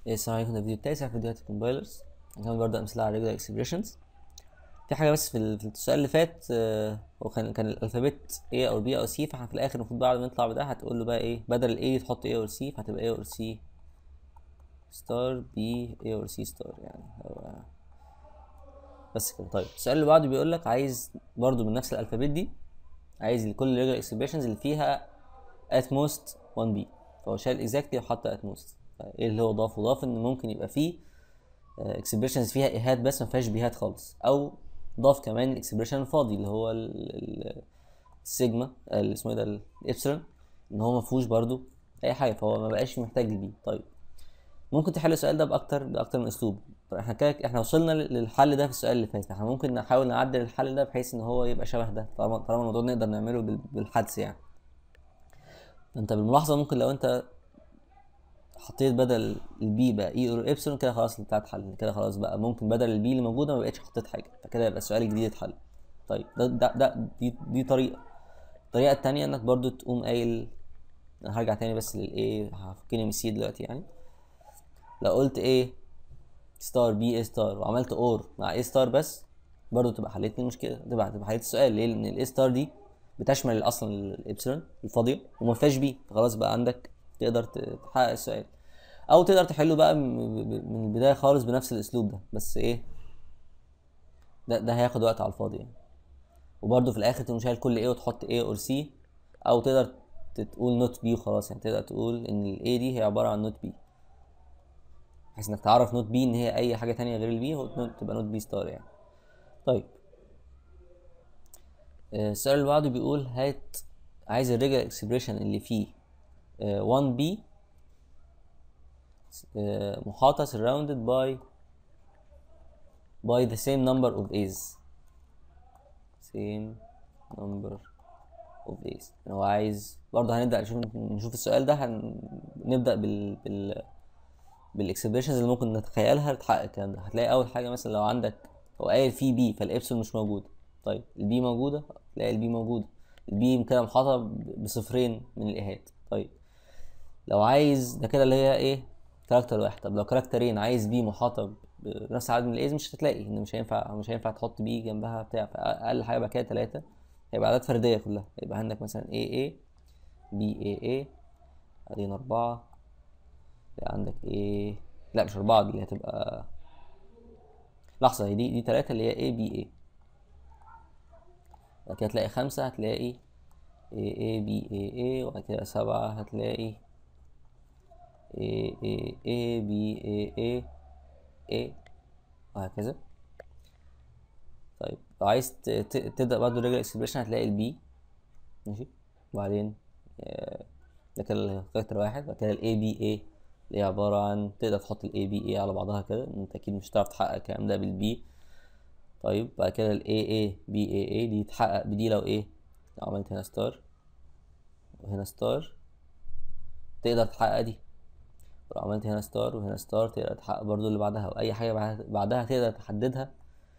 السلام عليكم، ده فيديو بتاعي في فيديوهات الكومبايلرز. هنعمل برضه امثله على ريجولار اكسبريشنز. في حاجه بس في السؤال اللي فات، هو كان الالفابت A او B او C، فاحنا في الاخر المفروض بعد ما نطلع بده هتقول له بقى ايه بدل A تحط A اور C، فهتبقى A اور C ستار B A اور C ستار يعني بس كده. طيب السؤال اللي بعده بيقول لك عايز برضه من نفس الالفابت دي، عايز لكل الريجولار اكسبريشنز اللي فيها at most 1B، فهو شال اكزاكتلي وحط at most. ايه اللي هو ضاف ان ممكن يبقى فيه اكسبريشنز فيها ايهات بس ما فيهاش بيهات خالص، او ضاف كمان الاكسبريشن الفاضي اللي هو السيجما اللي اسمه ايه ده الابسلون، ان هو ما فيهوش برده اي حاجه، فهو ما بقاش محتاج للبي. طيب ممكن تحل السؤال ده باكتر من اسلوب. احنا كده احنا وصلنا للحل ده في السؤال اللي فات، احنا ممكن نحاول نعدل الحل ده بحيث ان هو يبقى شبه ده، طالما الموضوع نقدر نعمله بالحدس يعني. انت بالملاحظه ممكن لو انت حطيت بدل البي بقى اي اور ابسلون كده خلاص بتاعت حل كده، خلاص بقى ممكن بدل البي اللي موجوده ما بقتش حطيت حاجه، فكده يبقى السؤال الجديد اتحل. طيب دي طريقه. الطريقه الثانيه انك برضو تقوم قايل، انا هرجع تاني بس للايه، هفكني من السي دلوقتي يعني. لو قلت ايه ستار بي اي ستار وعملت اور مع اي ستار بس، برضو تبقى حليت لي المشكله، تبقى حليت السؤال. ليه؟ لان الاي ستار دي بتشمل اصلا الابسلون الفاضيه وما فيهاش بي، فخلاص بقى عندك تقدر تحقق السؤال. او تقدر تحله بقى من البدايه خالص بنفس الاسلوب ده، بس ايه ده هياخد وقت على الفاضي يعني. وبرده في الاخر تقوم شايل كل ايه وتحط ايه اور سي، او تقدر تقول نوت بي وخلاص يعني. تقدر تقول ان الاي دي هي عباره عن نوت بي، بحيث انك تعرف نوت بي ان هي اي حاجه تانية غير البي، تبقى نوت بي ستار يعني. طيب السؤال اللي بعده بيقول هات عايز الريجولار اكسبريشن اللي فيه 1 بي محاطه surrounded by the same number of a's. same number of a's. هو عايز برضه هنبدأ نشوف السؤال ده، هنبدأ بالاكسبريشنز اللي ممكن نتخيلها لتحقق الكلام ده. هتلاقي أول حاجة مثلا لو عندك هو قايل فيه بي فالإبسلون مش موجود، طيب البي موجودة، تلاقي البي موجودة، البي كده محاطة بصفرين من الإيهات. طيب لو عايز ده كده اللي هي إيه كاركتر واحد. طب لو كاركترين عايز بي محاطة بنفس عدد من الايز، مش هتلاقي ان مش هينفع تحط بي جنبها بتاع، فاقل حاجه بقى كده 3 هيبقى اعداد فرديه كلها. يبقى عندك مثلا AA BAA بعدين 4، يبقى عندك A، لا مش 4 دي هتبقى لحظه، هي دي 3 اللي هي ABA. بعد كده هتلاقي 5 هتلاقي AABAA، وبعد كده 7 هتلاقي AAABAA وهكذا. طيب لو عايز تبدا برضه الريجولار اكسبريشن هتلاقي البي ماشي، وبعدين ده كده الكاركتر واحد. بعد كده الاي بي اي اللي هي عباره عن تقدر تحط الاي بي اي على بعضها كده، انت اكيد مش هتعرف تحقق الكلام ده بالبي. طيب بعد كده الاي اي بي اي اي دي تحقق بدي لو ايه، لو عملت هنا ستار وهنا ستار تقدر تحقق دي، ولو عملت هنا ستار وهنا ستار تقدر تحقق برضو اللي بعدها، واي حاجه بعدها تقدر تحددها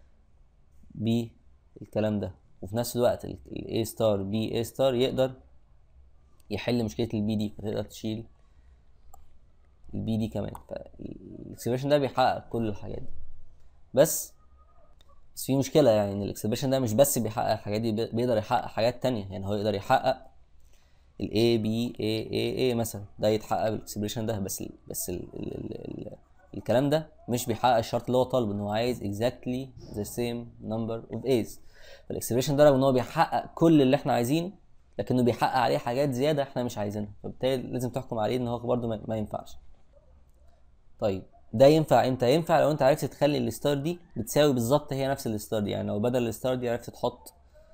بالكلام ده. وفي نفس الوقت الاي ستار بي اي ستار يقدر يحل مشكله البي دي، فتقدر تشيل البي دي كمان. فالاكسبريشن ده بيحقق كل الحاجات دي، بس في مشكله يعني ان الاكسبريشن ده مش بس بيحقق الحاجات دي، بيقدر يحقق حاجات تانية يعني. هو يقدر يحقق الاي بي اي مثلا، ده يتحقق بالاكسبريشن ده، بس الكلام ده مش بيحقق الشرط اللي هو طالبه، ان هو عايز exactly the same number of a's. فالاكسبريشن ده رغم ان هو بيحقق كل اللي احنا عايزينه، لكنه بيحقق عليه حاجات زياده احنا مش عايزينها، فبالتالي لازم تحكم عليه ان هو برضه ما ينفعش. طيب ده ينفع امتى؟ ينفع لو انت عرفت تخلي الستار دي بتساوي بالظبط هي نفس الستار دي، يعني لو بدل الستار دي عرفت تحط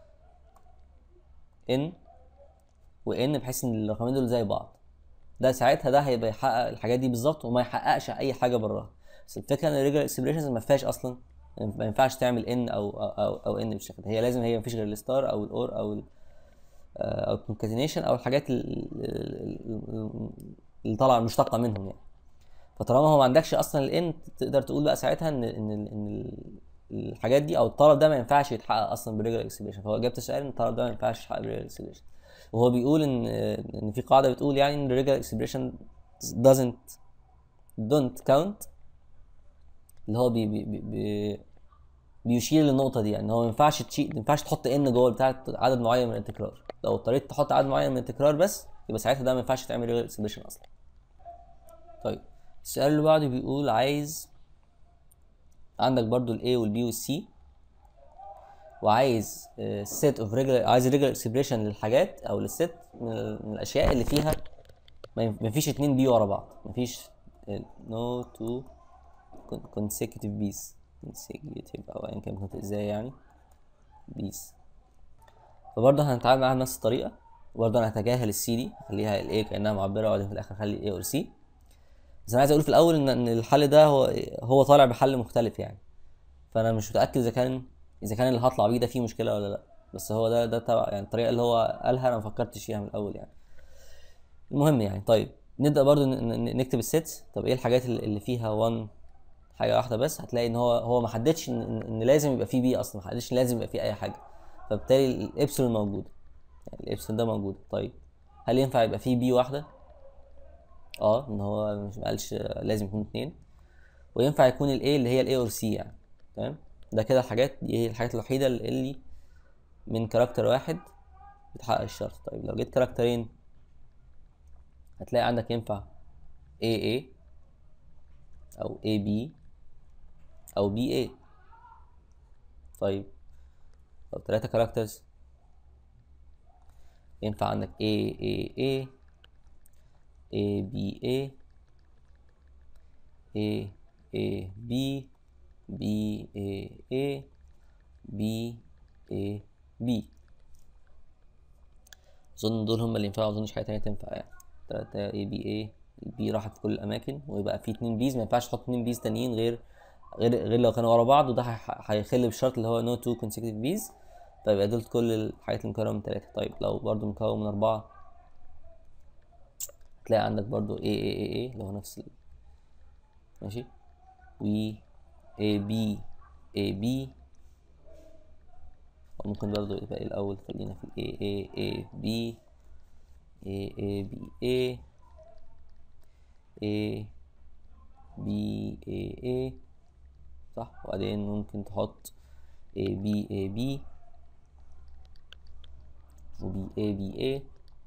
ان وان بحيث ان الرقمين دول زي بعض، ده ساعتها ده هيبقى يحقق الحاجات دي بالظبط وما يحققش اي حاجه براها. بس الفكره ان الريجولار اكسبريشنز ما فيهاش اصلا، ما ينفعش تعمل ان او ان بالشكل ده. هي لازم هي مفيش غير الستار او الاور او الكونكاتينيشن او الحاجات اللي طالعه المشتقه منهم يعني. فطالما هو ما عندكش اصلا الان، تقدر تقول بقى ساعتها ان الحاجات دي او الطلب ده ما ينفعش يتحقق اصلا بالريجولار اكسبريشن. فهو جاب السؤال ان الطلب ده ما ينفعش يتحقق بالريجولار اكسبريشن، وهو بيقول ان في قاعده بتقول يعني ان الريجولار اكسبريشن doesn't don't count اللي هو بيشير للنقطه دي، يعني هو ما ينفعش تحط ان جوه بتاعه عدد معين من التكرار. لو اضطريت تحط عدد معين من التكرار بس، يبقى ساعتها ده ما ينفعش تعمل ريجولار اكسبريشن اصلا. طيب السؤال اللي بعده بيقول عايز عندك برضو ال A وال B وال C، وعايز set of regular، عايز regular expression للحاجات او للست من الاشياء اللي فيها ما فيش 2 B ورا بعض، ما فيش no two consecutive B's، consecutive او ايا كان كنت ازاي يعني B's. فبرضه هنتعامل معاها بنفس الطريقه، وبرضه انا هتجاهل السي دي، اخليها ال A كانها معبره، وبعدين في الاخر اخلي A اور C. بس انا عايز اقول في الاول ان الحل ده هو طالع بحل مختلف يعني، فانا مش متاكد اذا كان اللي هطلع بيه ده فيه مشكله ولا لا، بس هو ده تبع يعني الطريقه اللي هو قالها، انا ما فكرتش فيها من الاول يعني. المهم يعني، طيب نبدا برضو نكتب السيتس. طب ايه الحاجات اللي فيها 1 حاجه واحده بس؟ هتلاقي ان هو ما حددش ان لازم يبقى فيه بي اصلا، ما حددش ان لازم يبقى فيه اي حاجه، فبالتالي الابسلون موجود، يعني الابسلون ده موجود. طيب هل ينفع يبقى فيه بي واحده؟ ان هو مش قالش لازم يكون 2، وينفع يكون الاي اللي هي الاي اور سي يعني. تمام، ده كده الحاجات دي هي الحاجات الوحيده اللي من كاركتر واحد بتحقق الشرط. طيب لو جيت كاركترين، هتلاقي عندك ينفع AA او AB او BA. طيب لو 3 كاركترز، ينفع عندك AAA ABA AAB BAA BAB. اظن دول هم اللي ينفعوا، اظنش حاجه تانية تنفع يعني. 3 ABA، البي راحت في كل الاماكن، ويبقى في 2 بيز، ما ينفعش تحط 2 بيز تانيين غير لو كانوا ورا بعض، وده هيخل بالشرط اللي هو no 2 consecutive بيز. طيب يبقى دول كل الحاجات اللي مكونه من 3. طيب لو برضو مكون من 4، هتلاقي عندك برضو AAA اللي هو نفس ماشي، و AB AB، وممكن برضو يبقى الاول خلينا في AAAB AABA ABAA صح، وبعدين ممكن تحط ABAB و BABA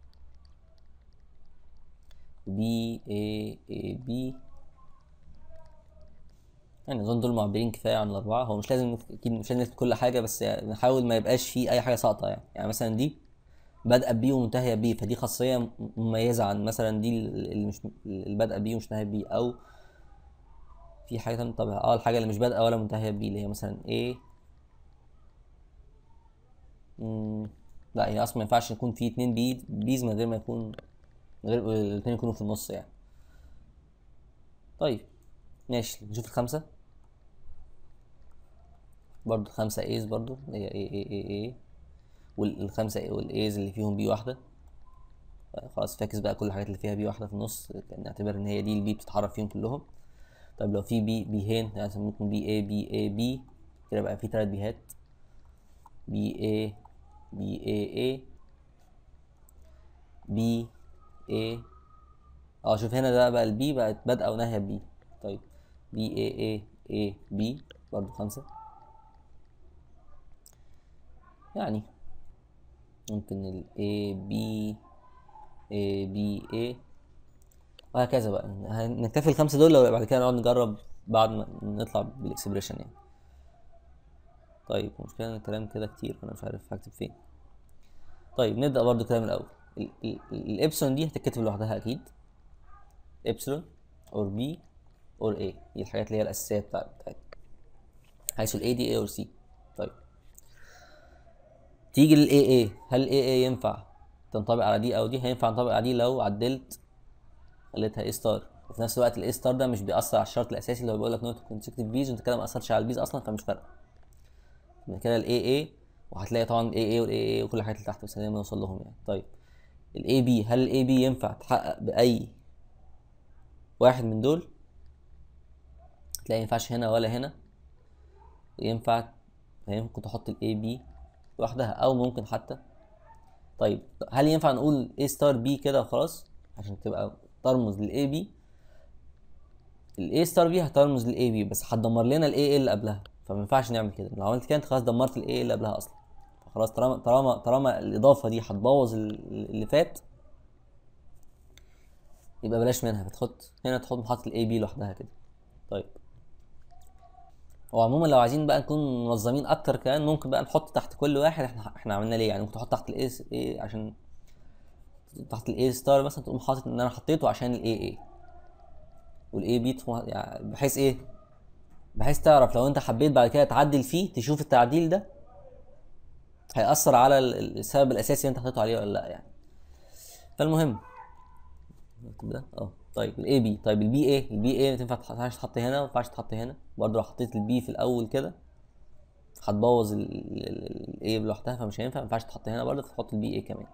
و BAAB. يعني اظن دول معبرين كفايه عن الاربعه. هو مش لازم اكيد مش لازم نكتب كل حاجه، بس يعني نحاول ما يبقاش فيه اي حاجه ساقطه يعني مثلا دي بادئه بي ومنتهيه بي، فدي خاصيه مميزه عن مثلا دي اللي مش اللي بادئه بي ومش نهايه بي. او في حاجه تانية طبعا الحاجه اللي مش بادئه ولا منتهيه بي، اللي هي مثلا A. لا هي اصلا ما ينفعش يكون في 2 بيز من غير ما يكون، من غير الاثنين يكونوا في النص يعني. طيب ماشي، نشوف الخمسه. برضو 5 ايز برضو، اللي هي A والخمسه والايز اللي فيهم بي واحده. خلاص فاكس بقى كل الحاجات اللي فيها بي واحده في النص، نعتبر ان هي دي البي بتتحرك فيهم كلهم. طيب لو في بيهين، يعني ممكن بي كده بقى في 3 بيهات، بي A شوف هنا ده بقى البي بقت بادئه ونهايه بي. طيب BAA برضو 5. يعني ممكن ال ABA وهكذا بقى. نكتفي ال5 دول، لو بعد كده نقعد نجرب بعد ما نطلع بالاكسبريشن يعني. طيب المشكلة ان الكلام كده كتير، فانا مش عارف هكتب فين. طيب نبدأ برضو كده من الاول. الابسلون دي هتتكتب لوحدها اكيد، ابسلون اور بي اور A، دي الحاجات اللي هي الاساسية بتاعتها، حيث ال A دي A اور C. طيب تيجي لل AA، هل AA ينفع تنطبق على دي او دي؟ هينفع تنطبق على دي لو عدلت خليتها A ستار، وفي نفس الوقت ال A ستار ده مش بيأثر على الشرط الاساسي اللي هو بيقول لك نوت كونسكتيف بيز، وانت كده ما اثرتش على البيز اصلا، فمش فارقه. من كده ال AA، وهتلاقي طبعا AA وال AA وكل الحاجات اللي تحت، بس خلينا نوصل لهم يعني. طيب ال AB، هل ال AB ينفع تحقق بأي واحد من دول؟ هتلاقي ينفعش هنا ولا هنا، ينفع ممكن تحط ال AB لوحدها، او ممكن حتى. طيب هل ينفع نقول A ستار B كده وخلاص عشان تبقى ترمز لل AB؟ الاي ستار بي هترمز للاي بي، بس هتدمر لنا الاي اللي قبلها، فما ينفعش نعمل كده. لو عملت كده انت خلاص دمرت الاي اللي قبلها اصلا. فخلاص طالما الاضافه دي هتبوظ اللي فات، يبقى بلاش منها. بتحط هنا، تحط محطه الاي بي لوحدها كده. طيب هو عموما لو عايزين بقى نكون منظمين اكتر كمان، ممكن بقى نحط تحت كل واحد احنا عملنا ليه. يعني ممكن تحط تحت الاي ايه، عشان تحت الاي ستار مثلا تقوم حاطط ان انا حطيته عشان الاي اي، والاي بي يعني بحيث ايه، بحيث تعرف لو انت حبيت بعد كده تعدل فيه، تشوف التعديل ده هيأثر على السبب الاساسي اللي انت حطيته عليه ولا لا يعني. فالمهم ده طيب الاي بي، طيب البي اي ما ينفعش تحط هنا، ما ينفعش تحط هنا برضه. لو حطيت البي في الاول كده هتبوظ الاي لوحدها، فمش هينفع. ما ينفعش تحط هنا برضه، تحط البي اي كمان.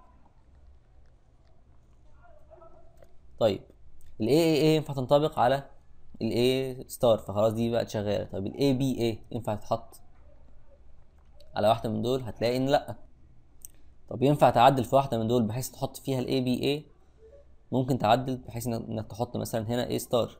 طيب الاي ينفع تنطبق على الاي ستار، فخلاص دي بقت شغاله. طيب الاي بي اي ينفع تتحط على واحده من دول؟ هتلاقي ان لا. طب ينفع تعدل في واحده من دول بحيث تحط فيها الاي بي اي؟ ممكن تعدل بحيث انك تحط مثلا هنا اي ستار،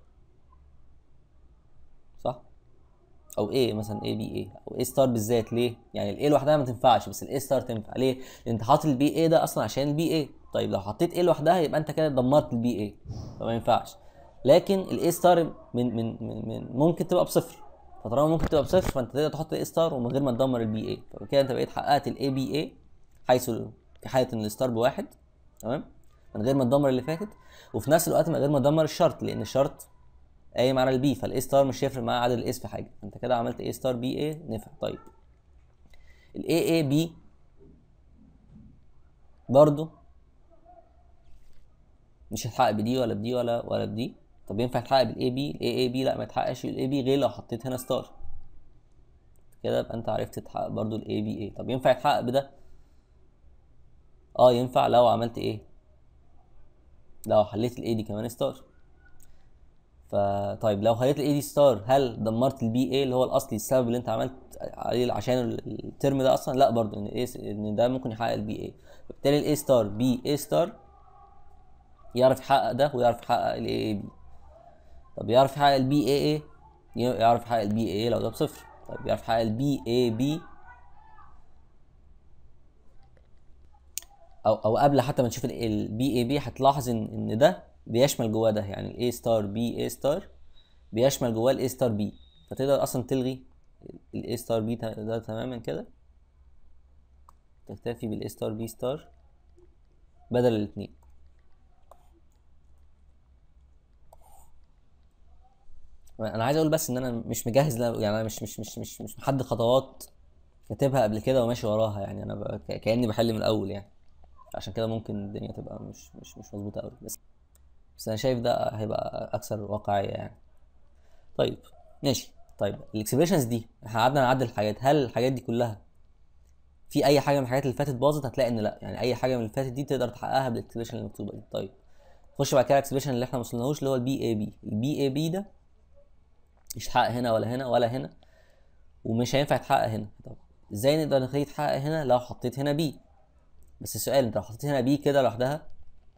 صح؟ او ايه مثلا اي بي اي او اي ستار بالذات. ليه؟ يعني الاي لوحدها ما تنفعش بس الاي ستار تنفع. ليه؟ لان انت حاطط البي اي ده اصلا عشان البي اي. طيب لو حطيت اي لوحدها يبقى انت كده دمرت البي اي، فما ينفعش. لكن الاي ستار من ممكن تبقى بصفر، فطالما ممكن تبقى بصفر فانت تقدر تحط الاي ستار ومن غير ما تدمر البي اي. فكده انت بقيت حققت الاي بي اي، حيث في حاله ان الستار بواحد، تمام، من غير ما تدمر اللي فاتت، وفي نفس الوقت من غير ما تدمر الشرط، لان الشرط قايم على البي، فالاي ستار مش هيفرق معاه عدد الاس في حاجه. انت كده عملت اي ستار بي اي نفع. طيب الاي اي بي برضو مش هتحقق بدي ولا بدي ولا بدي. طب ينفع يتحقق بالاي بي؟ الاي اي بي لا، ما يتحققش بالاي بي غير لو حطيت هنا ستار كده، يبقى انت عرفت تحقق برضو الاي بي اي. طب ينفع يتحقق بده؟ ينفع لو عملت ايه، لو حليت الاي دي كمان ستار. فطيب لو خليت الاي دي ستار، هل دمرت البي اي اللي هو الاصلي، السبب اللي انت عملت عليه عشان الترم ده اصلا؟ لا برضو، ان ده ممكن يحقق البي اي. فبالتالي الاي ستار بي اي ستار يعرف يحقق ده ويعرف يحقق الاي اي بي. طب يعرف يحقق البي اي اي؟ يعرف يحقق البي اي لو ده بصفر. طيب يعرف يحقق البي اي بي، او قبل حتى ما نشوف البي اي بي هتلاحظ ان ده بيشمل جواه ده. يعني الاي ستار بي اي ستار بيشمل جواه الاي ستار بي، فتقدر اصلا تلغي الاي ستار بي ده تماما كده، تكتفي بالاي ستار بي ستار بدل الاثنين. انا عايز اقول بس ان انا مش مجهز يعني انا مش محدد خطوات كاتبها قبل كده وماشي وراها. يعني انا كاني بحل من الاول يعني، عشان كده ممكن الدنيا تبقى مش مظبوطه قوي، بس انا شايف ده هيبقى اكثر واقعيه يعني. طيب ماشي. طيب الاكسبريشنز دي احنا قعدنا نعدل الحاجات، هل الحاجات دي كلها في اي حاجه من الحاجات اللي فاتت باظت؟ هتلاقي ان لا. يعني اي حاجه من اللي فاتت دي تقدر تحققها بالاكسبريشن اللي مكتوبه دي. طيب خش بعد كده الاكسبريشن اللي احنا ما وصلناهوش، اللي هو البي اي بي. البي اي بي ده مش هيتحقق هنا ولا هنا ولا هنا، ومش هينفع يتحقق هنا. طب ازاي نقدر نخليه يتحقق هنا؟ لو حطيت هنا بي. بس السؤال، انت لو حطيت هنا بي كده لوحدها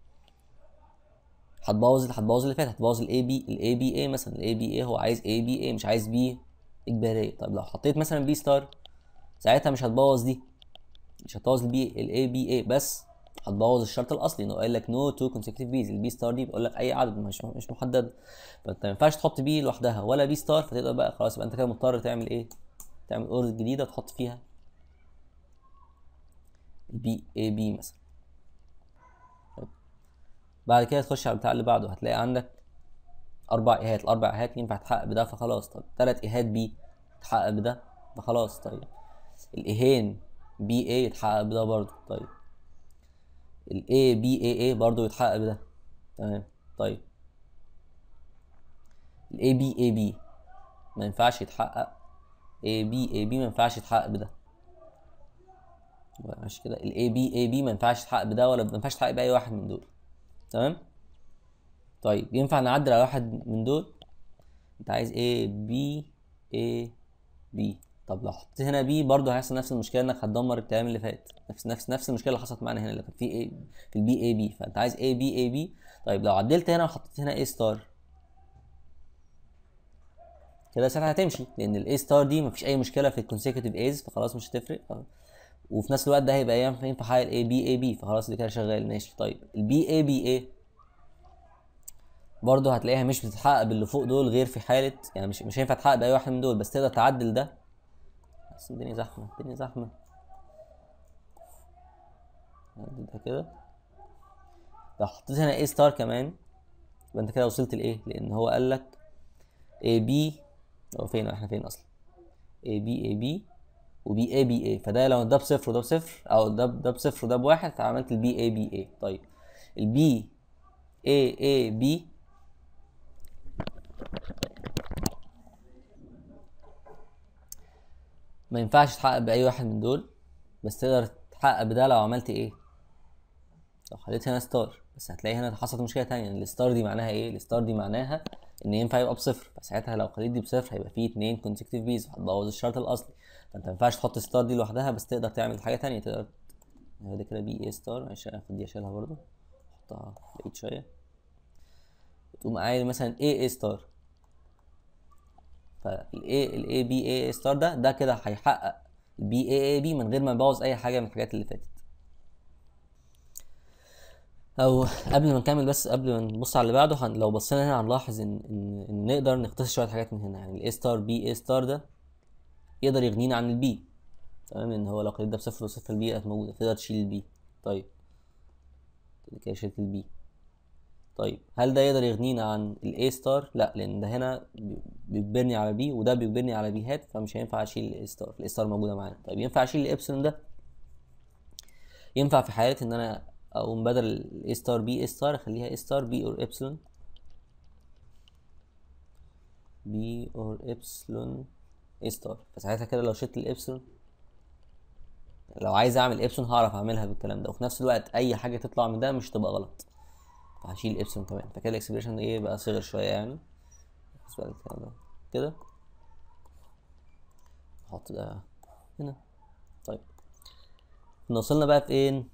هتبوظ اللي فات، هتبوظ الاي بي اي مثلا. الاي بي اي هو عايز اي بي اي، مش عايز بي اجباريه. طيب لو حطيت مثلا بي ستار، ساعتها مش هتبوظ دي، مش هتبوظ الاي بي اي، بس هتبوظ الشرط الاصلي انه قايل لك نو تو كونسيكتيف بيز. البي ستار دي بيقول لك اي عدد مش محدد، فانت ما ينفعش تحط بي لوحدها ولا بي ستار. فتقدر بقى خلاص، يبقى انت كده مضطر تعمل ايه؟ تعمل اوردر جديده وتحط فيها البي اي بي مثلا. بعد كده تخش على البتاع اللي بعده، هتلاقي عندك 4 ايهات. ال4 ايهات ينفع تحقق بده فخلاص. طب 3 ايهات بي تحقق بده فخلاص. طيب الايهين بي اي يتحقق بده برضه. طيب الاي بي اي اي برضه يتحقق بده، تمام. طيب الاي بي اي بي ما ينفعش يتحقق، اي بي اي بي ما ينفعش يتحقق بده. ماشي كده، الاي بي اي بي ما ينفعش يتحقق بده ولا ما ينفعش يتحقق باي واحد من دول، تمام. طيب ينفع نعدل على واحد من دول؟ انت عايز ايه؟ بي اي بي. طب لو حطيت هنا بي برضه هيحصل نفس المشكله، انك هتدمر الكلام اللي فات. نفس المشكله اللي حصلت معانا هنا اللي كان في ايه في البي اي بي. فانت عايز اي بي اي بي. طيب لو عدلت هنا وحطيت هنا اي ستار، كده ساعتها هتمشي، لان الاي ستار دي مفيش اي مشكله في الكونسيكتيف ايز، فخلاص مش هتفرق. وفي نفس الوقت ده هيبقى ينفع حال اي بي اي بي، فخلاص اللي كده شغال ماشي. طيب البي اي بي اي برضه هتلاقيها مش بتتحقق باللي فوق دول غير في حاله، يعني مش هينفع تحقق باي واحد من دول، بس تقدر تعدل ده. بس الدنيا زحمه الدنيا زحمه. نعدل ده كده. لو حطيت هنا اي ستار كمان يبقى انت كده وصلت لايه، لان هو قال لك اي بي، هو فين احنا فين اصلا؟ اي بي اي بي وبي اي بي اي، فده لو ده بصفر وده بصفر، او ده بصفر وده بواحد، فعملت البي اي بي اي. طيب البي اي اي بي ما ينفعش تحقق باي واحد من دول، بس تقدر تحقق بده لو عملت ايه، لو خليت هنا ستار. بس هتلاقي هنا حصلت مشكله تانية، ان الستار دي معناها ايه؟ الستار دي معناها ان ينفع يبقى بصفر، فساعتها لو خليت دي بصفر هيبقى فيه 2 كونسيكتيف بيز، هتبوظ الشرط الاصلي. فانت ما ينفعش تحط ستار دي لوحدها، بس تقدر تعمل حاجه تانية. تقدر ده كده بي اي ستار، معلش اخد دي اشيلها برضه، احطها بعيد شويه، وتقوم قايل مثلا اي اي ستار. فالاي بي اي ستار ده كده هيحقق البي اي بي من غير ما يبوظ اي حاجه من الحاجات اللي فاتت. او قبل ما نكمل، بس قبل ما نبص على اللي بعده، لو بصينا هنا هنلاحظ ان نقدر نختصر شويه حاجات من هنا. يعني الاي ستار بي اي ستار ده يقدر يغنينا عن البي، تمام؟ ان هو لو خليت ده بصفر وصفر البي كانت موجوده، تقدر تشيل البي. طيب كده شلت البي. طيب هل ده يقدر يغنينا عن الاي ستار؟ لا، لان ده هنا بيجبرني على بي، وده بيجبرني على بي هات، فمش هينفع اشيل الاي ستار. الاي ستار موجوده معانا. طيب ينفع اشيل الابسلون ده؟ ينفع في حاله ان انا اقوم بدل الاي ستار بي اي ستار اخليها اي ستار بي اور ابسلون، بي اور ابسلون اي ستار. فساعتها كده لو شلت الابسلون، لو عايز اعمل ابسلون هعرف اعملها بالكلام ده، وفي نفس الوقت اي حاجه تطلع من ده مش تبقى غلط، فهشيل ابسلون كمان. فكده الاكسبريشن ايه بقى صغر شويه يعني بالنسبه للكلام ده كده. احط ده هنا. طيب وصلنا بقى فين؟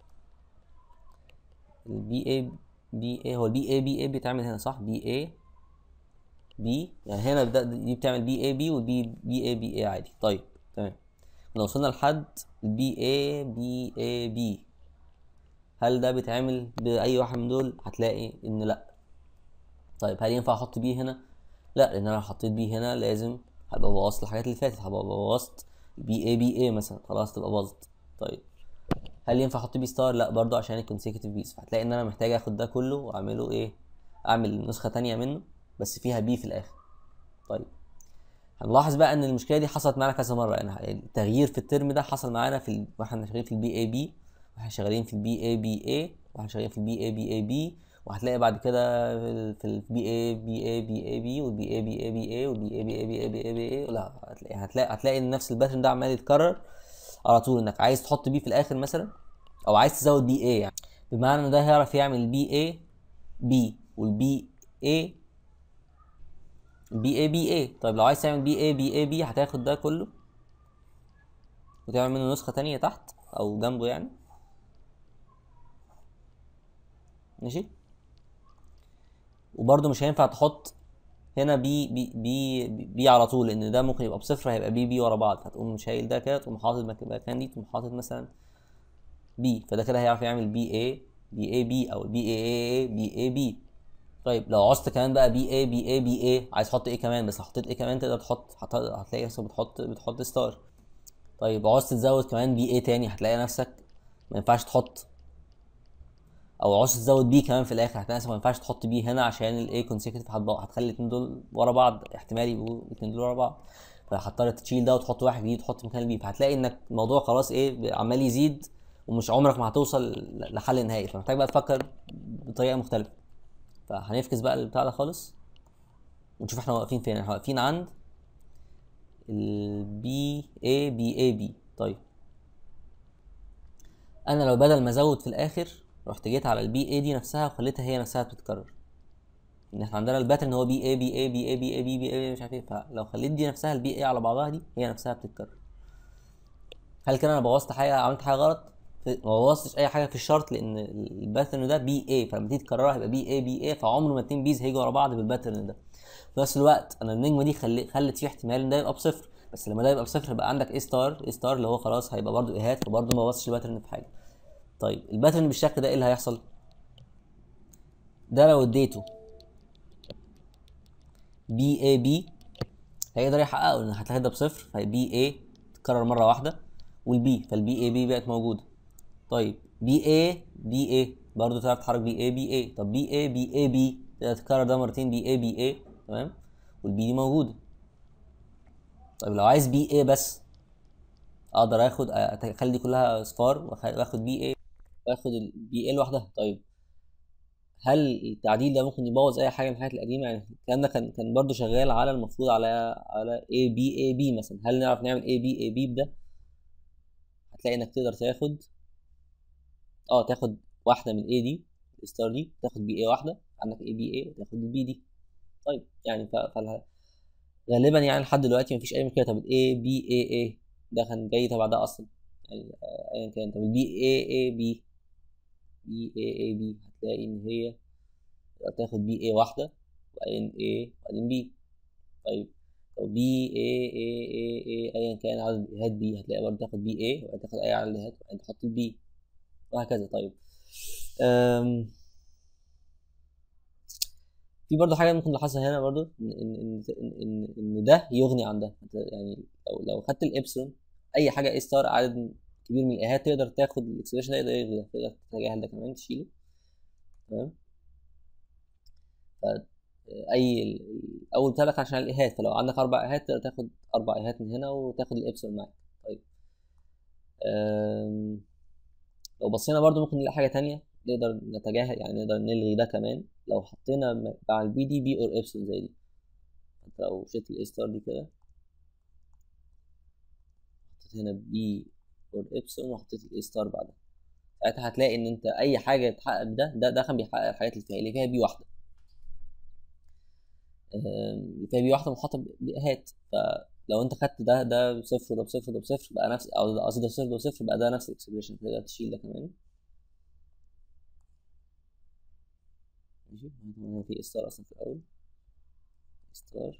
البي اي بي اي، هو البي اي بي اي بيتعمل هنا صح؟ بي اي بي، يعني هنا دي بتعمل بي اي بي، والبي بي اي بي اي عادي. طيب تمام. لو وصلنا لحد البي اي بي اي بي، هل ده بيتعمل باي واحد من دول؟ هتلاقي ان لا. طيب هل ينفع احط بي هنا؟ لا، لان انا لو حطيت بي هنا لازم هبقى بوظت الحاجات اللي فاتت، هبقى بوظت بي اي بي اي مثلا، خلاص تبقى باظت. طيب هل ينفع احط بي ستار؟ لا برضو، عشان الكونسيكتيف بيز. فهتلاقي ان انا محتاج اخد ده كله واعمله ايه، اعمل نسخه تانية منه بس فيها بي في الاخر. طيب هنلاحظ بقى ان المشكله دي حصلت معانا كذا مره، يعني التغيير في الترم ده حصل معانا في واحنا شغالين في البي اي بي، واحنا شغالين في البي اي بي اي، واحنا شغالين في البي اي بي اي بي، وهتلاقي بعد كده في البي اي بي اي بي اي بي، والبي اي بي اي بي اي، والبي اي بي اي بي اي بي اي بي اي. لا هتلاقي ان نفس الباترن ده عمال يتكرر على طول، انك عايز تحط بي في الاخر مثلا، او عايز تزود بي اي، يعني بمعنى ان ده هيعرف يعمل بي اي بي والبي اي بي اي بي اي. طيب لو عايز تعمل بي اي بي اي بي هتاخد ده كله وتعمل منه نسخه تانية تحت او جنبه يعني، ماشي. وبرده مش هينفع تحط هنا بي على طول، لان ده ممكن يبقى بصفر، هيبقى بي ورا بعض، هتقوم شايل ده كده، تقوم حاطط مكان دي، تقوم حاطط مثلا بي، فده كده هيعرف يعمل بي اي بي او بي اي بي اي بي. طيب لو عوزت كمان بقى بي اي بي اي بي اي، عايز تحط ايه كمان، بس حطيت ايه كمان تقدر هتلاقي نفسك بتحط ستار. طيب عوزت تزود كمان بي اي تاني، هتلاقي نفسك ما ينفعش تحط، او عوزت تزود بي كمان في الاخر، هتلاقي نفسك ما ينفعش تحط بي هنا، عشان الاي كونسيكتيف هتخلي الاثنين دول ورا بعض، احتمال يبقوا الاثنين دول ورا بعض، فهتضطر تشيل ده وتحط واحد جديد تحط مكان البي. فهتلاقي انك الموضوع خلاص ايه عمال يزيد، ومش عمرك ما هتوصل لحل نهائي، فمحتاج بقى تفكر بطريقه مختلفه. فهنفكس بقى البتاع ده خالص ونشوف احنا واقفين فين. احنا واقفين عند البي اي بي اي بي. طيب انا لو بدل ما ازود في الاخر رحت جيت على البي اي دي نفسها وخليتها هي نفسها بتتكرر، ان احنا عندنا الباترن هو بي اي بي اي بي اي بي اي بي بي اي مش عارف ايه، فلو خليت دي نفسها البي اي على بعضها دي هي نفسها بتتكرر. هل كده انا بوظت حاجه، عملت حاجه غلط؟ ما بوظتش اي حاجه في الشرط، لان الباترن ده بي اي، فلما تيجي تكررها هيبقى بي اي بي اي، فعمره ما اتنين بيز هيجوا ورا بعض بالباترن ده. في نفس الوقت انا النجمه دي خلت فيه احتمال ان ده يبقى بصفر، بس لما ده يبقى بصفر يبقى عندك اي ستار، اي ستار اللي هو خلاص هيبقى برضو ايهات، فبرضو ما بصش الباترن في حاجه. طيب الباترن بالشكل ده ايه اللي هيحصل؟ ده لو اديته بي اي بي هيقدر يحققه، لان هتلاقي ده بصفر، فبي اي تتكرر مره واحده والبي، فالبي اي بي بقت موجوده. طيب بي اي بي اي برضه تعرف تحرك بي اي بي اي، طب بي اي بي اي بي تتكرر ده مرتين، بي اي بي اي، تمام، والبي دي موجوده. طيب لو عايز بي اي بس اقدر اخلي دي كلها اصفار واخد بي اي واخد البي اي لوحدها. طيب هل التعديل ده ممكن يبوظ اي حاجه من الحاجات القديمه؟ يعني الكلام ده كان برضه شغال على المفروض على اي بي اي بي مثلا. هل نعرف نعمل اي بي اي بي بده؟ هتلاقي انك تقدر تاخد واحده من اي دي الستار دي، تاخد بي اي واحده، عندك اي بي اي وتاخد البي دي. طيب يعني غالبا يعني لحد دلوقتي مفيش اي مشكله. طب الاي بي اي اي ده كان جاي تبع ده اصلا يعني، ايا كان. طب البي اي اي بي، بي اي اي بي هتلاقي ان هي تاخد بي اي واحده وبعدين اي وبعدين بي. طيب لو بي اي اي اي اي ايا كان عدد الايهات بي، هتلاقي برضه تاخد بي اي وبعدين تاخد اي عدد الايهات وبعدين تحط البي وهكذا. طيب في برضه حاجه ممكن نلاحظها هنا برضه، ان ده يغني عن ده. يعني لو خدت الابسلون اي حاجه اي ستار عدد كبير من الايهات تقدر تاخد الاكسبريشن ده، يقدر يلغي ده، تقدر تتجاهل ده كمان تشيله، تمام. ف اول بتاعك عشان الايهات، فلو عندك 4 ايهات تقدر تاخد 4 ايهات من هنا وتاخد الابسلون معاك. طيب لو بصينا برضو ممكن نلاقي حاجه تانية نقدر نتجاهل، يعني نقدر نلغي ده كمان لو حطينا مع البي دي بي اور ابسلون زي دي. انت لو شلت الاي ستار دي كده، حطيت هنا بي اور ابسلون وحطيت الاي ستار بعدها، ساعتها هتلاقي ان انت اي حاجه تحقق ده كان بيحقق الحاجات اللي فيها بي واحده، اللي فيها بي واحده محاطه بايهات. فلو انت خدت ده بصفر وده بصفر وده بصفر بقى نفس، او قصدي ده بصفر وده بصفر بقى ده نفس الاكسبريشن، تقدر تشيل ده كمان. ماشي، هنا في ستار اصلا في الاول ستار.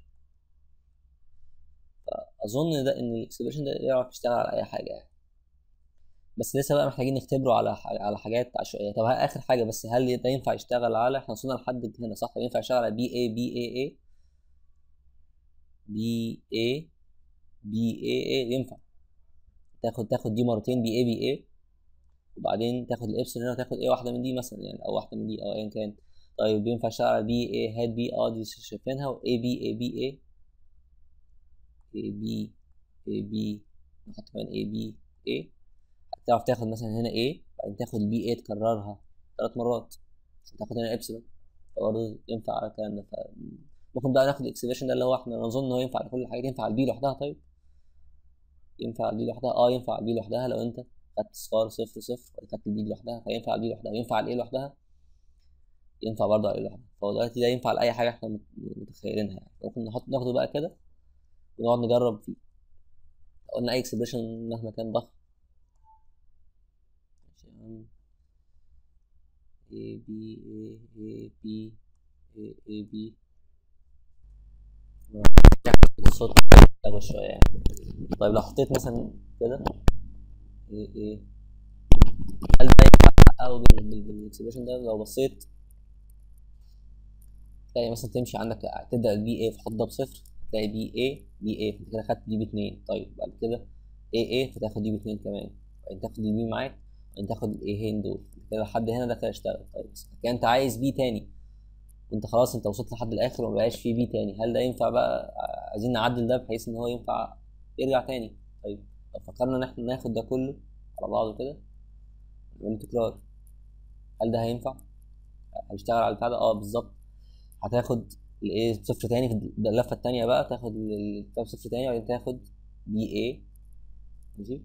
فاظن ده ان الاكسبريشن ده يعرف يشتغل على اي حاجه يعني، بس لسه بقى محتاجين نختبره على حاجات عشوائيه. طب اخر حاجه بس، هل ده ينفع يشتغل على، احنا وصلنا لحد هنا صح، ينفع يشتغل على بي اي بي اي اي بي اي بي اي اي؟ ينفع تاخد دي مرتين بي اي بي اي وبعدين تاخد الابسلون هنا وتاخد اي واحده من دي مثلا يعني، او واحده من دي او ايا كان. طيب ينفع يشتغل على بي اي هات بي، دي شايفينها، واي بي اي بي اي اي بي اي بي، نحط كمان اي بي اي. تعرف تاخد مثلا هنا A بعدين تاخد البي A تكررها 3 مرات عشان تاخد هنا ابسلون، فبرضه ينفع على الكلام ده. ممكن بقى ناخد الاكسبريشن ده اللي هو احنا نظن ان هو ينفع لكل الحاجات، ينفع البي لوحدها. طيب ينفع البي لوحدها، ينفع البي لوحدها لو انت خدت صفار صفر صفر خدت البي لوحدها، فينفع البي لوحدها، ينفع الاي لوحدها، ينفع برضه الاي لوحدها. فهو دلوقتي ده ينفع لاي حاجه احنا متخيلينها يعني. ممكن ناخده بقى كده ونقعد نجرب فيه. قلنا اي اكسبريشن مهما كان ضخم، A B A B A B الصوت أقوى شوية يعني. طيب لو حطيت مثلا كده A هل ده ينفع أحققه بالاكسبريشن ده؟ لو بصيت تلاقي مثلا تمشي عندك تبدأ البي A تحط ده بصفر، تلاقي بي A كده خدت دي ب2. طيب بعد كده A فتاخد دي ب2 كمان، وبعدين تاخد البي معاك وبعدين تاخد الايهين دول كده لحد هنا، ده كده اشتغل. طيب كده انت عايز بي تاني وانت خلاص انت وصلت لحد الاخر ومبقاش فيه بي تاني، هل ده ينفع بقى؟ عايزين نعدل ده بحيث ان هو ينفع يرجع تاني. طيب لو فكرنا ان احنا ناخد ده كله على بعضه كده نعمل تكرار، هل ده هينفع؟ هيشتغل على البتاع ده؟ بالظبط. هتاخد الايه بصفر تاني في اللفه التانيه بقى، تاخد البتاع بصفر تاني وبعدين تاخد بي اي، ماشي،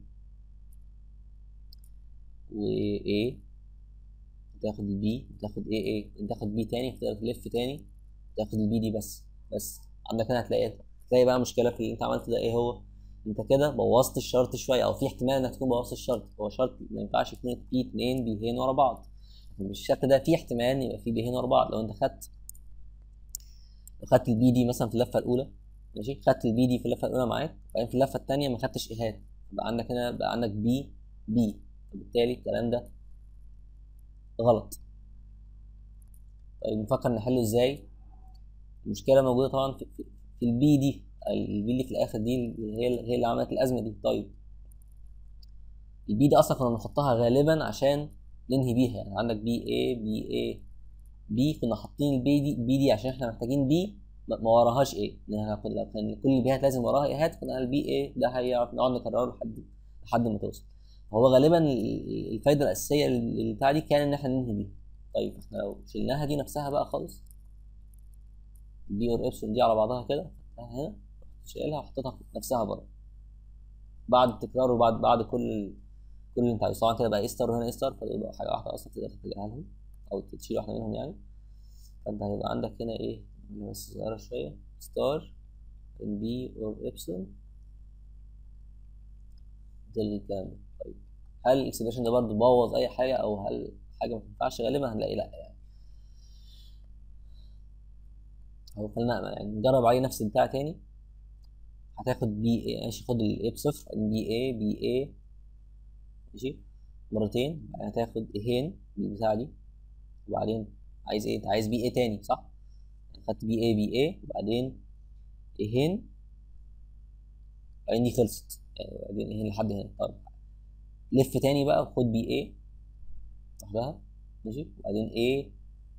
و اي، تاخد البي وتاخد اي تاخد بي تاني، تقدر تلف تاني تاخد البي دي بس عندك هنا هتلاقي بقى مشكله في اللي انت عملته ده. ايه هو؟ انت كده بوظت الشرط شويه، او في احتمال انك تكون بوظت الشرط. هو شرط ما ينفعش يكون فيه 2 بيهين ورا بعض، بالشكل ده في احتمال يبقى فيه بيهين ورا بعض. لو انت خدت لو خدت البي دي مثلا في اللفه الاولى، ماشي، خدت البي دي في اللفه الاولى معاك، وبعدين في اللفه الثانيه ما خدتش ايهات، يبقى عندك هنا بقى عندك بي بي، فبالتالي الكلام ده غلط. طيب نفكر نحله ازاي. المشكله موجوده طبعا في البي دي، البي اللي في الاخر دي اللي هي اللي عملت الازمه دي. طيب البي دي اصلا كنا بنحطها غالبا عشان ننهي بيها، يعني عندك بي اي بي اي بي، كنا حاطين البي دي عشان احنا محتاجين بي ما وراهاش ايه، لو كان كل البيهات لازم وراها ايهات كنا البي ايه ده هيعرف نقعد نكرره لحد ما توصل. هو غالبا الفايده الاساسيه بتاع دي كان ان احنا ننهي بيها. طيب احنا لو شلناها دي نفسها بقى خالص، بي اور ابسون دي على بعضها كده، هنا شايلها وحطيتها نفسها بره بعد التكرار، وبعد كل اللي انت عايزه. طبعا كده بقى اي ستار وهنا اي ستار، فيبقى حاجه واحده اصلا تقدر تتجاهلها لهم او تشيل واحده منهم يعني. فانت هيبقى عندك هنا ايه، بس صغيره شويه، ستار ان بي اور ابسون ده الكلام ده. طيب هل الاكسبريشن ده برضه بوظ اي حاجه، او هل حاجه ما تنفعش؟ غالبا هنلاقي لا يعني. هو خلينا يعني نجرب عليه نفس البتاع تاني. هتاخد بي اي، ماشي، خد الاي بصفر، بي اي بي اي، ماشي، مرتين، هتاخد ايهين بالبتاع دي، وبعدين عايز ايه؟ انت عايز بي اي تاني صح؟ خدت بي اي بي اي وبعدين ايهين، بعدين دي خلصت، يعني بعدين ايهين لحد هنا. طيب لف تاني بقى وخد بي اي لوحدها، ماشي، وبعدين ايه،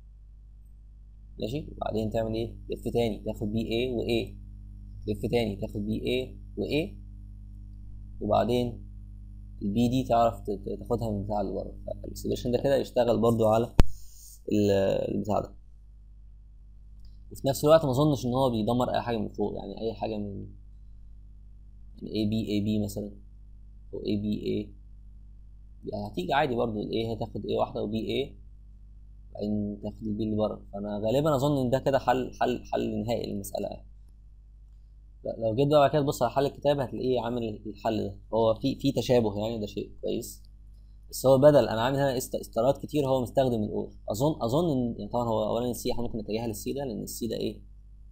ماشي، وبعدين تعمل ايه؟ لف تاني تاخد بي اي وايه، لف تاني تاخد بي اي وايه، وبعدين البي دي تعرف تاخدها من بتاع اللي بره. فالاكسبريشن ده كده يشتغل برضو على البتاع ده، وفي نفس الوقت ما اظنش ان هو بيدمر اي حاجه من فوق، يعني اي حاجه من يعني اي بي مثلا، او اي بي اي هتيجي عادي برضو، الاي هتاخد اي واحده وبي اي، بعدين تاخد البي اللي بره. فانا غالبا اظن ان ده كده حل نهائي للمساله يعني. لو جيت بقى بعد كده تبص على حل الكتاب هتلاقيه عامل الحل ده، هو في تشابه يعني، ده شيء كويس. بس هو بدل انا عامل هنا استارات كتير هو مستخدم الاور. اظن ان يعني طبعا هو اولا السي احنا ممكن نتجاهل السي ده، لان السي ده ايه،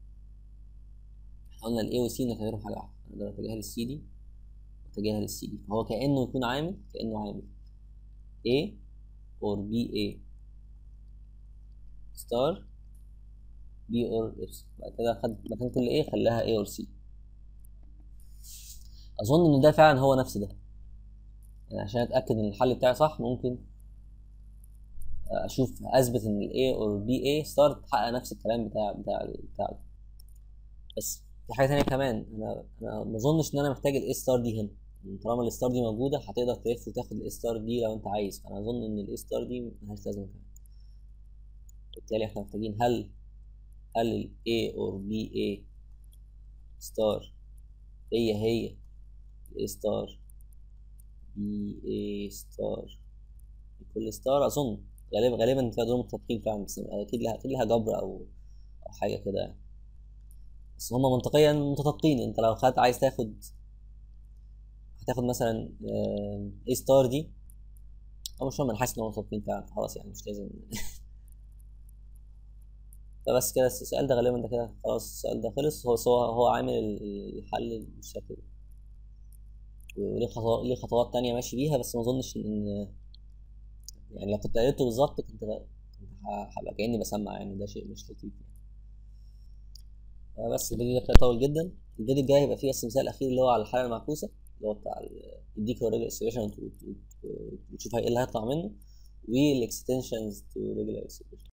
احنا قلنا الاي والسي نعتبرهم حاجه واحده، نقدر نتجاهل السي دي وتجاهل السي دي، فهو كانه يكون كانه عامل A or BA ستار B or إبسلون، بعد كده خد مكان كل A خلاها A or C. أظن إن ده فعلا هو نفس ده، يعني عشان أتأكد إن الحل بتاعي صح ممكن أشوف أثبت إن ال A or BA ستار تحقق نفس الكلام بتاع ده. بس في حاجة تانية كمان، أنا ما أظنش إن أنا محتاج ال A ستار دي هنا، طالما ال ستار دي موجودة هتقدر تلف وتاخد ال A ستار دي لو أنت عايز. فأنا أظن إن ال A ستار دي ملهاش لازمة كمان. بالتالي إحنا محتاجين هل ال A or BA ستار هي A ستار BA ستار كل ستار. أظن غالبا فيها دول متفقين فعلا، بس أكيد لها جبر أو حاجة كده يعني. بس هما منطقيا متطابقين. أنت لو عايز هتاخد مثلا A ستار دي، أو مش مهم، أنا حاسس إن هما متطابقين فعلا، خلاص يعني مش لازم. فبس كده السؤال ده غالبا ده كده خلاص، السؤال ده خلص. هو عامل الحل بالشكل ده، وليه خطوات تانية ماشي بيها، بس ما اظنش ان يعني لو كنت قريته بالظبط كنت هبقى كأني بسمع، يعني ده شيء مش لطيف يعني. بس الفيديو ده كده طول جدا. الفيديو الجاي هيبقى فيه بس مثال اخير اللي هو على الحالة المعكوسة، اللي هو بتاع يديك هو ريجل اكسبريشن وتشوف ايه اللي هيطلع منه، والاكستنشنز تو ريجل اكسبريشن.